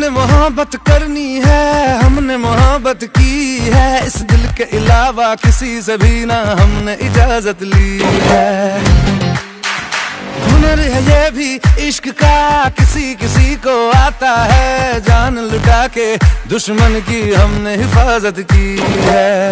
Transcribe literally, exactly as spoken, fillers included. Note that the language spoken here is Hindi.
हमने मोहब्बत करनी है, हमने मोहब्बत की है, इस दिल के अलावा किसी से भी ना हमने इजाजत ली है। हुनर है ये भी इश्क का, किसी किसी को आता है, जान लुटा के दुश्मन की हमने हिफाजत की है।